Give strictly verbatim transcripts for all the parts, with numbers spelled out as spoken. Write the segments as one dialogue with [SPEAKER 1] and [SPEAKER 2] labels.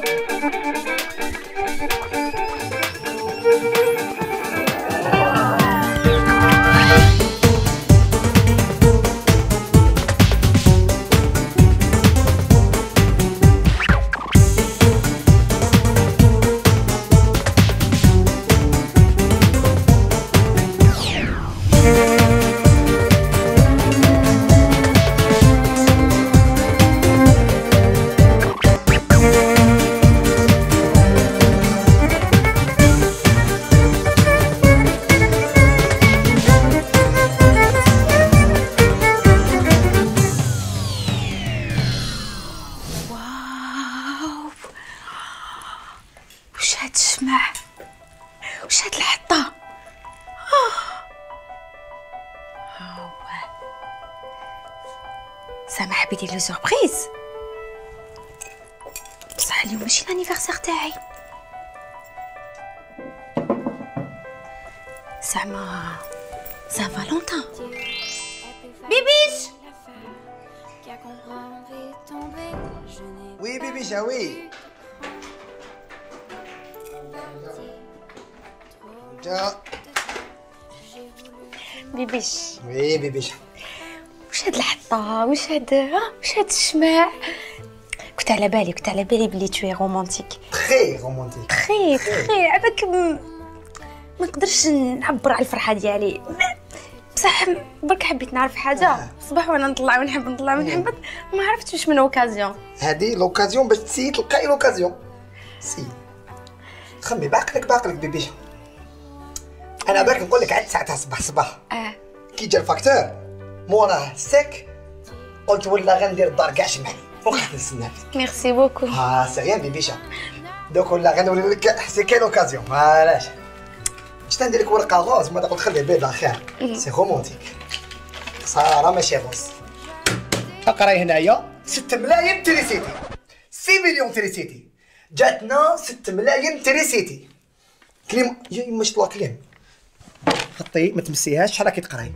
[SPEAKER 1] سامح حبيت لي سوربريز بصح اليوم ماشي لانيفرسير تاعي. زعما سان فالونتان. بيبيش
[SPEAKER 2] وي بيبيش وي جا
[SPEAKER 1] بيبيش.
[SPEAKER 2] وي بيبيش
[SPEAKER 1] واش هاد الحطه واش هاد واش هاد الشماع. كنت على بالي كنت على بالي بلي توي رومانتيك.
[SPEAKER 2] تري رومانتيك
[SPEAKER 1] تري تري عباك ما نقدرش نعبر على الفرحه ديالي بصح برك حبيت نعرف حاجه صباح وانا نطلع ونحب نطلع ونحب ما عرفتش واش من اوكازيون.
[SPEAKER 2] هادي لوكازيون باش تسيي تلقاي لوكازيون سي خمي بعقلك بعقلك بيبيش. انا بالك نقول لك عاد ساعتها صباح صباح
[SPEAKER 1] اه
[SPEAKER 2] كي جا الفاكتور موراه سيك قلت ولا غندير الدار كاع شمعي وقعدت نستنى فيك.
[SPEAKER 1] ميرسي بوكو.
[SPEAKER 2] ها سي ريان بيبيشا دوك ولا غنولي لك سي كاين اوكازيون علاش شتا ندير لك ورقه غوز ما تقول تخلي بيضه خير سي رومونتيك صراحه ماشي غوز. اقراي هنايا ستة ملايين تريسيتي ستة مليون تريسيتي جاتنا ستة ملايين تريسيتي كليم يا ما شاء الله كليم حطي ما تمسيهاش شحال راكي تقراي.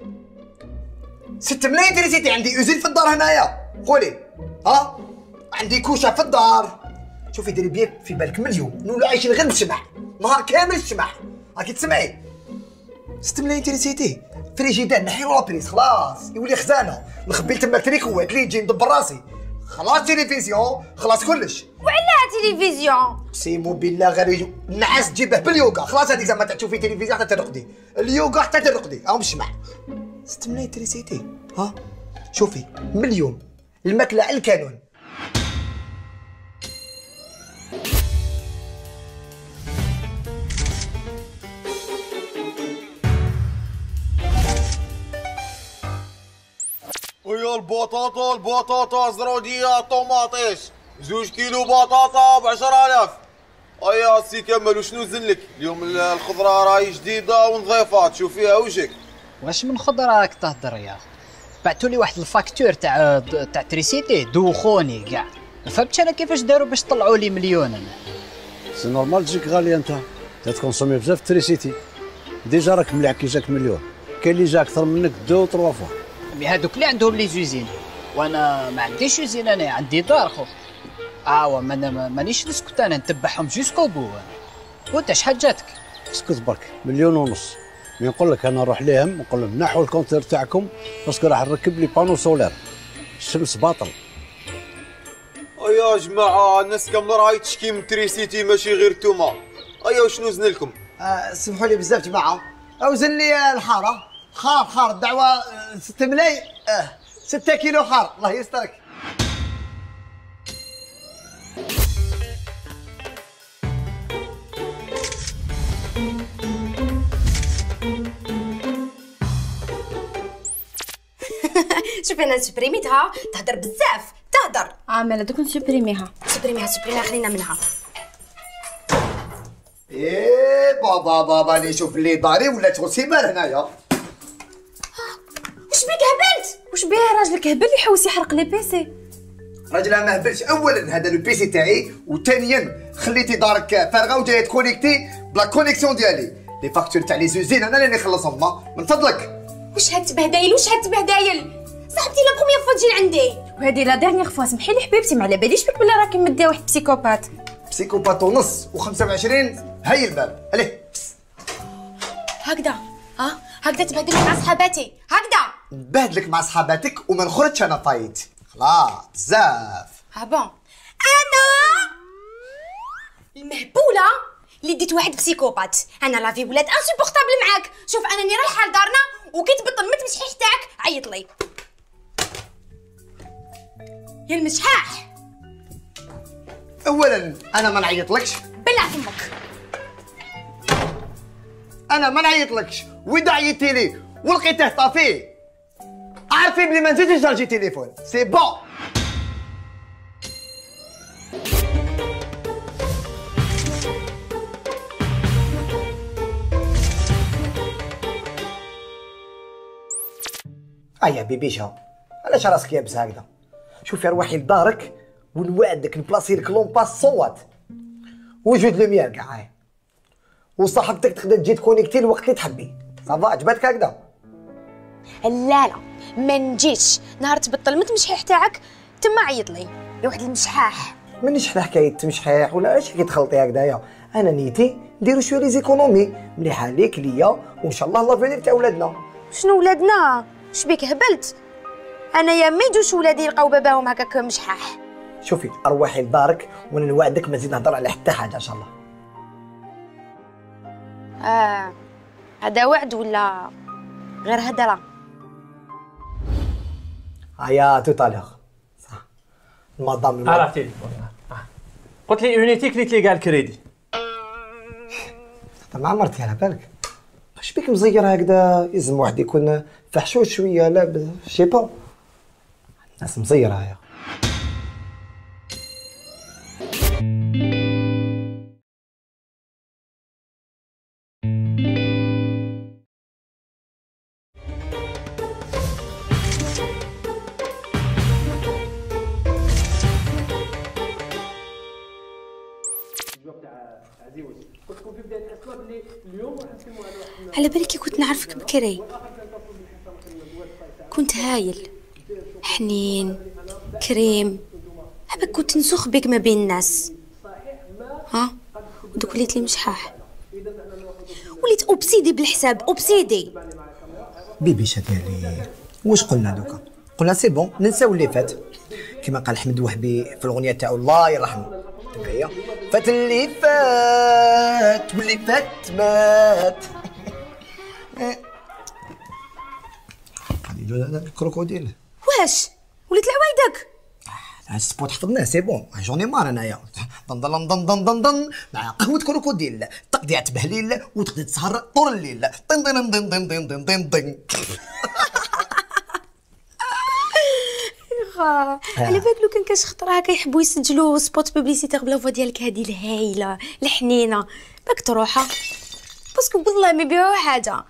[SPEAKER 2] ستة ملايين تريسيتي عندي اوزين في الدار هنايا قولي ها عندي كوشه في الدار. شوفي ديري بيان في بالك مليون نولو عايشين غير بالشمع نهار كامل الشمع راكي تسمعي. ستة ملايين تريسيتي فريجيدان نحيو لابريز خلاص يولي خزانه نخبي تما التريكوات اللي يجي ندبر راسي خلاص تلفزيون خلاص كلش.
[SPEAKER 1] وعلاه تلفزيون
[SPEAKER 2] اقسم بالله غير النعاس تجيبه باليوغا خلاص هذيك زعما تشوفي تلفزيون حتى ترقدي اليوغا حتى ترقدي اهم الشمع. ستة ملايين تريسيتي ها شوفي مليون الماكله على الكانون.
[SPEAKER 3] ويا البطاطا البطاطا زروديه طوماطيش زوج كيلو بطاطا ب عشرة آلاف. ايا سي كمال وشنو زنلك اليوم الخضره راهي جديده ونظيفه تشوف فيها وجهك.
[SPEAKER 4] واش من خضره راك تهضر يا بعثوا لي واحد الفاكتور تاع تاع تريسيتي دوخوني كاع ما فهمتش انا كيفاش داروا باش طلعوا لي مليون. انا
[SPEAKER 5] سي نورمال تجيك غاليه انت تتكونسومي بزاف تريسيتي ديجا راك مليح كي جاك مليون كاين اللي جا اكثر منك دو تروا فوا.
[SPEAKER 4] مي هادوك اللي عندهم لي زوزين وانا ما عنديش زوزين انا عندي دار خو. اه ما انا مانيش نسكت انا نتبعهم جوسكو بو. وانت شحال جاتك؟
[SPEAKER 5] اسكت برك مليون ونص. مي نقول لك انا نروح ليهم نقول لهم نحوا الكونتير تاعكم باسكو راح نركب لي بانو سولير الشمس باطل.
[SPEAKER 3] ايا جماعه الناس كامله راهي تشكي من تريسيتي ماشي غير نتوما. ايا وشنو زن لكم؟
[SPEAKER 2] آه سمحوا لي بزاف جماعه اوزن لي الحاره خار خار الدعوه ستة ملايين آه ستة كيلو خار الله يسترك.
[SPEAKER 1] شوفي انا سوبريميتها تهدر بزاف تهدر.
[SPEAKER 6] اه مالا دوك نسوبريميها
[SPEAKER 1] سوبريميها سوبريميها خلينا منها.
[SPEAKER 2] ايه بابا بابا اللي شوف اللي داري ولا تغسيمال هنايا.
[SPEAKER 1] واش بيك هبلت؟
[SPEAKER 6] واش بيه راجلك هبل يحوس يحرق لي بيسي؟
[SPEAKER 2] راجل ما هبلش اولا هذا لو بيسي تاعي وثانيا خليتي دارك فارغه وجايه تكونيكتي بلا كونيكسيون ديالي لي فاكتور تاع لي زوزين انا اللي نخلصهم من فضلك.
[SPEAKER 1] واش هاد التبهدايل واش هاد التبهدايل؟ صاحبتي لا بروميير فوا تجي لعندي
[SPEAKER 6] وهذه لا ديرنيير فوا سمحي لي حبيبتي، ما على باليش بك بلي راكي مديه واحد بسيكوبات.
[SPEAKER 2] بسيكوبات ونص وخمسة وعشرين، هاي الباب عليه.
[SPEAKER 1] هكذا ها هكذا تبهدلك مع صحاباتي هكذا.
[SPEAKER 2] نبهدلك مع صحاباتك وما نخرجش انا فايت خلاص بزاف.
[SPEAKER 1] ها بون انا المهبوله اللي ديت واحد بسيكوبات. انا لافي ولات انسوبورطابل معاك. شوف انا راني رايحه لدارنا وكي تبطل المتمشحيح تاعك عيط لي يا المشحاح.
[SPEAKER 2] اولا انا ما نعيطلكش،
[SPEAKER 1] بلع فمك.
[SPEAKER 2] انا ما نعيطلكش، واذا عيطتي لي ولقيته طافي عارفين بلي ما نزيدش نشارجي تليفون. سي بون. ايا بيبيشا علاش راسك يابس هكذا؟ شوفي روحي لدارك ونوعدك نبلاصي لك لومباس صوت وجود لوميير كاع هاي، وصاحبتك تقدر تجي تكونيكتي الوقت اللي تحبي. صافا عجبتك هكذا؟
[SPEAKER 1] لا لا ما نجيش نهار تبطل المتمشحيح تاعك تما عيط لي يا واحد المشحاح.
[SPEAKER 2] مانيش على حكايه تمشحيح ولا اش كي تخلطي هكذايا. انا نيتي نديرو شويه لي زيكونومي مليحه ليك ليا وان شاء الله لافينير تاع ولادنا.
[SPEAKER 1] شنو ولادنا؟ شبيك هبلت؟ انا يا ما يجوش ولادي يلقاو باباهم هكاك مشحاح.
[SPEAKER 2] شوفي ارواحي لدارك وانا نوعدك ما نزيد نهضر على حتى حاجه ان شاء الله.
[SPEAKER 1] اه هذا وعد ولا غير هدره؟
[SPEAKER 2] هيا تو طالور صح المدام.
[SPEAKER 7] على التليفون قلت لي يونيتي كليت لي كاع الكريدي.
[SPEAKER 2] مع مرتي على بالك اش بيك مزير هكذا؟ يلزم واحد يكون فحشوش شويه. لا شي با الناس مزيره هيا.
[SPEAKER 1] على بالي كي كنت نعرفك بكري كنت هايل حنين كريم، حبك كنت نسوخ بك ما بين الناس. ها ودوك وليت لي مشحاح، وليت اوبسيدي بالحساب اوبسيدي.
[SPEAKER 2] بيبيشا ديالي واش قلنا دوكا؟ قلنا سي بون ننساو اللي فات كما قال حمد وهبي في الاغنيه تاعو الله يرحمه. هي فات اللي فات واللي فات مات. غادي هذا الكروكوديل.
[SPEAKER 1] واش وليت لعوايدك؟
[SPEAKER 2] هاد السبوت حفظناه سي بون. جوني مار انايا ضن ضن ضن ضن ضن ضن مع قهوه كروكوديل تقضيع تبهليل وتقدر تسهر طول الليل. طن طن طن طن طن طن طن طن.
[SPEAKER 1] على بالك لو كان كاش خطره هكا يحبوا يسجلوا سبوت بوبليسيتير بلا فوا ديالك هذه الهايله الحنينه باك تروحها باسكو والله ما يبيعوا حاجه.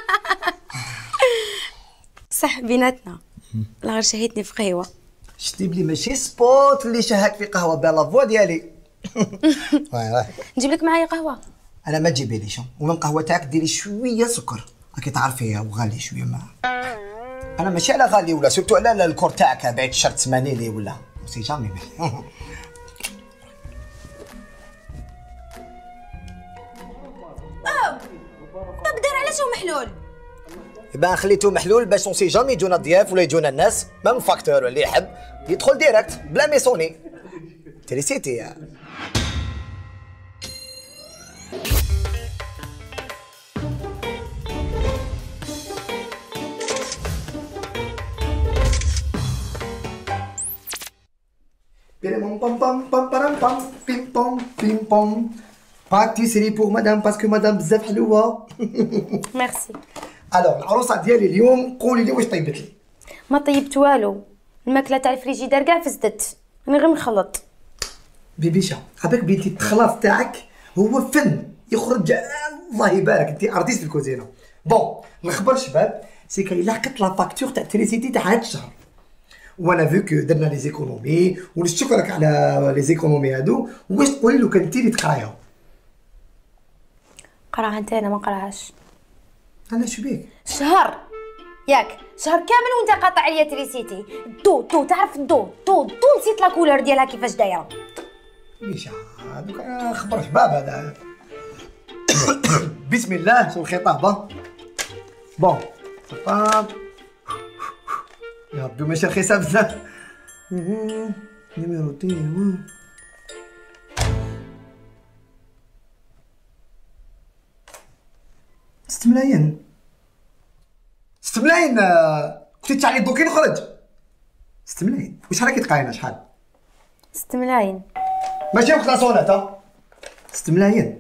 [SPEAKER 1] صح بيناتنا لا غير شهيتني في قهوه.
[SPEAKER 2] شتي بلي ماشي سبوت اللي شهاك في قهوه بلا فوا ديالي.
[SPEAKER 1] نجيب لك معايا قهوه؟
[SPEAKER 2] انا ما تجيبيليش ومن القهوه تاعك ديري شويه سكر راكي تعرفي وغالي شويه ما. انا ماشي على غالي ولا سيرتو على الكور تاعك بعيد شرط ثمانين لي ولا سي جامي.
[SPEAKER 1] تقدر علاش هو محلول؟
[SPEAKER 2] يبان خليته محلول باش سي جامي يجونا الضياف ولا يجونا الناس ميم فاكتور اللي يحب يدخل ديريكت بلا ميسوني تريسيتي. Bim pam pam pam pam pam pim pam pim pam. Pâtisserie pour madame parce que madame بزاف حلوة.
[SPEAKER 1] ميرسي.
[SPEAKER 2] الوغ العروسة ديالي اليوم قولي لي واش طيبت لي؟
[SPEAKER 1] ما طيبت والو، الماكلة تاع الفريجيدار كاع فسدت، انا غير نخلط.
[SPEAKER 2] بيبيشا عباك بنتي التخلاط تاعك هو فن يخرج الله يبارك انت ارتيست في الكوزينة. بون الخبر شباب سي كاين لاحقت لا فاكتور تاع التريسيتي تاع هاد الشهر. وانا فيك درنا لي زيكونومي ونشكرك على لي زيكونومي هادو. واش تقولي لو كان تيري تقرايهم؟
[SPEAKER 1] قراها انت انا ما نقراهاش.
[SPEAKER 2] علاش بيك؟
[SPEAKER 1] شهر
[SPEAKER 6] ياك شهر كامل وانت قاطع عليا تريسيتي. الضو الضو تعرف الضو الضو الضو نسيت لا كولور ديالها كيفاش دايره.
[SPEAKER 2] ميشا دوك انا خبر في باب هذا. بسم الله شو الخطاب. بون خطاب يا ربي ماشي رخيصه بزاف. نيميرو تي ست ملايين. ست ملايين كنتي تعلي دوكي نخرج. ست ملايين واش راكي تقاينا شحال؟
[SPEAKER 1] ست ملايين
[SPEAKER 2] ماشي وقت لاصونات ها. ست ملايين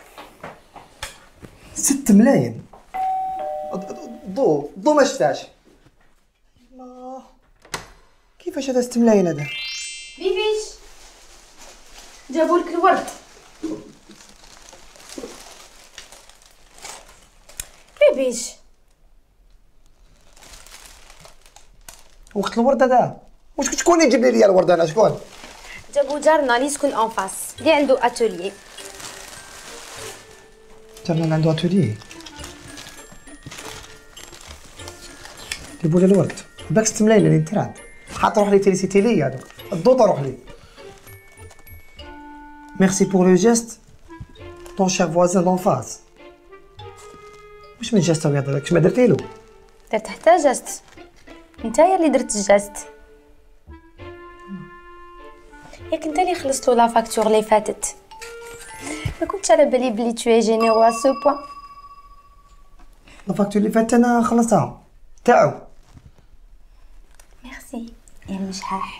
[SPEAKER 2] ست ملايين ضو ضو ما شفتاش. الله كيفاش هذا ست ملايين هذا؟
[SPEAKER 1] بيبيش جابوا لك الورد.
[SPEAKER 6] بيبيش
[SPEAKER 2] وقت الورد هذا واش شكون يجيب لي الورد انا شكون؟
[SPEAKER 1] جابوا جارنا اللي يسكن اون فاس اللي عنده اتوليي.
[SPEAKER 2] جارنا عنده اتوليي جيبوا لي الورد. باك ست ملايين اللي انت راه حاط روح لي تيليسيتي لي هذوك الضوطه روح لي. ميرسي بور لو جيست طون شير فوازان دون فاس. واش من جيست هذا داك ما درتي له؟
[SPEAKER 1] درت حتى جاست نتايا اللي درت الجاست. ياك انت اللي خلصت له لا فاكتور اللي فاتت. ما كنتش على بالي بلي تو جينيرو ا سو بوين.
[SPEAKER 2] لا فاكتور اللي فاتت انا خلصتها تاعو.
[SPEAKER 1] ميرسي يا المشحاح.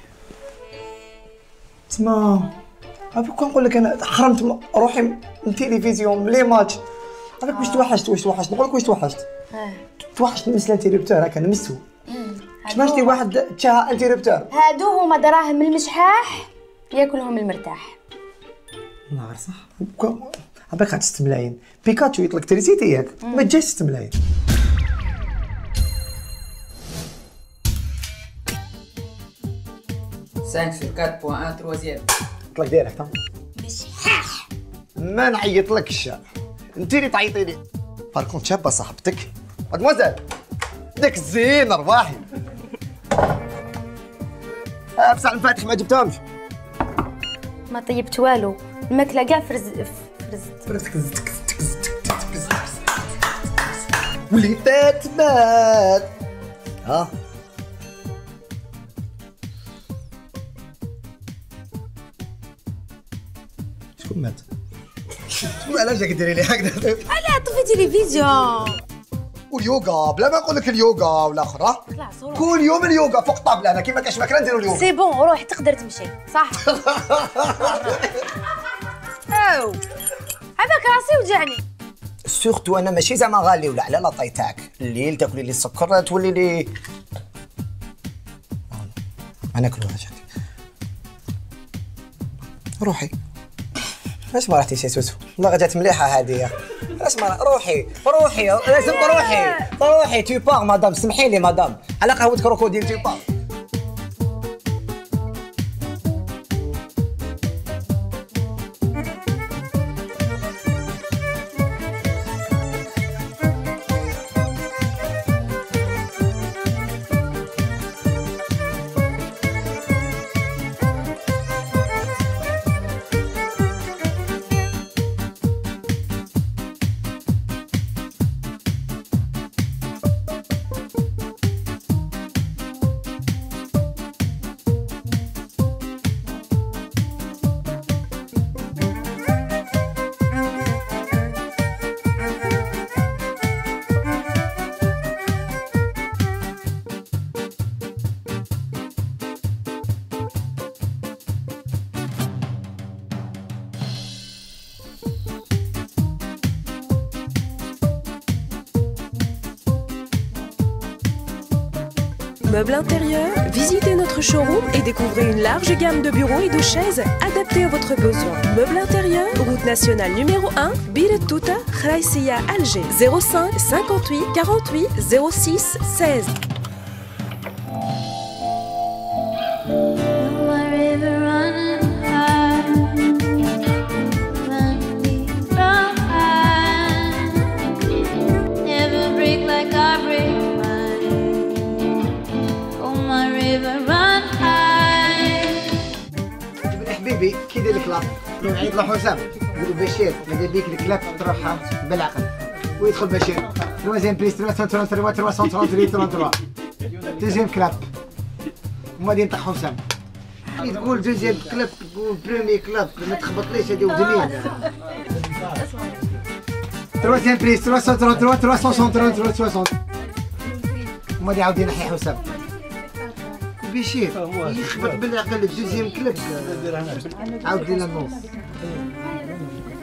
[SPEAKER 2] تما عافاك كون نقول لك انا حرمت روحي من التلفزيون من لي ماتش. عافاك واش توحشت واش توحشت نقول لك واش توحشت.
[SPEAKER 1] اه
[SPEAKER 2] توحشت نمس الانتيريبتور هكا نمسو. باش شتي واحد تشاها انتيريبتور.
[SPEAKER 1] هادو هما دراهم المشحاح ياكلهم المرتاح.
[SPEAKER 2] نهار صح عافاك خدت ست ملايين بيكاتشو يطلق تريسيتي ياك ما تجيش ست ملايين.
[SPEAKER 8] خمسة sur quatre point un troisième.
[SPEAKER 2] طلق ديريكت ها.
[SPEAKER 1] مشحاح
[SPEAKER 2] ما نعيطلكش انت اللي تعيطي لي. باركونت شابه صاحبتك مادموزيل ديك الزين رواحي. ها بصح المفاتح ما جبتهمش.
[SPEAKER 1] ما طيبت والو الماكله كاع فرز فرزت.
[SPEAKER 2] واللي فات مات. ها شكون مات؟ شكون علاش جاك ديري لي هكذا؟
[SPEAKER 6] علاه طفي تلفزيون.
[SPEAKER 2] واليوغا بلا ما نقول لك اليوغا ولا اخرى.
[SPEAKER 1] خلاص روح
[SPEAKER 2] كل يوم اليوغا فوق الطابله انا كيما كاش ماكله نديرو اليوغا.
[SPEAKER 1] سي بون روح تقدر تمشي صح.
[SPEAKER 6] او هذاك راسي وجعني.
[SPEAKER 2] سورتو انا ماشي زعما غالي ولا على لاطاي تاعك الليل تاكلي لي السكر تولي لي انا ناكلو هاجاتي. روحي علاش ما رحتيش يا سوسو؟ والله جات مليحه هذه. علاش ما روحي روحي لازم تروحي روحي تو باغ مدام سمحي لي مدام على قهوه كروكوديل تو باغ.
[SPEAKER 9] Meubles intérieurs, visitez notre showroom et découvrez une large gamme de bureaux et de chaises adaptés à votre besoin. Meubles intérieurs, route nationale numéro un, Bir Touta, Khaïsia, Alger, zéro cinq cinquante-huit quarante-huit zéro six seize.
[SPEAKER 10] Never break like I break my
[SPEAKER 2] بيبي كي يدير الكلاب يعيط له حسام يقول بشير ماذا بيك الكلاب تروح بالعقل ويدخل بشير تروازيام بليس ثلاثمية وثلاثة وثلاثين ثلاثة دوزيام كلاب وما غادي ينطح حسام كي تقول دوزيام كلاب تقول بريمي كلاب ما تخبطليش هادي ودنيا تروازيام بليس ثلاثمية وثلاثة وثلاثين وما غادي يعاود ينحي حسام بشير يخبط بالعقل دوزيام كلاب عاود لينا النص